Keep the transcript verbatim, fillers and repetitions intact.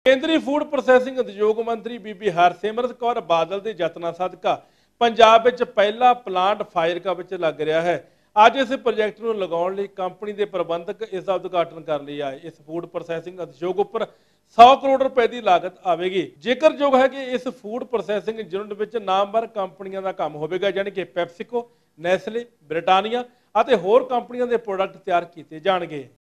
ਕੇਂਦਰੀ food processing ਉਦਯੋਗ ਮੰਤਰੀ ਬੀਬੀ ਹਰਸਿਮਰਤ ਕੌਰ ਬਾਦਲ ਦੇ ਯਤਨਾਂ ਸਦਕਾ ਪੰਜਾਬ ਵਿੱਚ ਪਹਿਲਾ ਪਲਾਂਟ ਫਾਜ਼ਿਲਕਾ ਵਿੱਚ ਲੱਗ ਰਿਹਾ ਹੈ। ਅੱਜ ਇਸ ਪ੍ਰੋਜੈਕਟ ਨੂੰ ਲਗਾਉਣ ਲਈ ਕੰਪਨੀ ਦੇ ਪ੍ਰਬੰਧਕ ਇਸ ਦਾ ਉਦਘਾਟਨ ਕਰਨ ਲਈ ਆਏ। ਇਸ ਫੂਡ ਪ੍ਰੋਸੈਸਿੰਗ ਉਦਯੋਗ ਉੱਪਰ ਸੌ ਕਰੋੜ ਰੁਪਏ ਦੀ ਲਾਗਤ ਆਵੇਗੀ। ਜ਼ਿਕਰਯੋਗ ਹੈ ਕਿ ਇਸ ਫੂਡ ਪ੍ਰੋਸੈਸਿੰਗ ਯੂਨਿਟ ਵਿੱਚ ਨਾਮਵਰ ਕੰਪਨੀਆਂ ਦਾ ਕੰਮ ਹੋਵੇਗਾ, ਜਾਣੀ ਕਿ ਪੈਪਸੀਕੋ, ਨੈਸਲੇ, ਬ੍ਰਿਟਾਨੀਆ ਅਤੇ ਹੋਰ ਕੰਪਨੀਆਂ ਦੇ ਪ੍ਰੋਡਕਟ ਤਿਆਰ ਕੀਤੇ ਜਾਣਗੇ।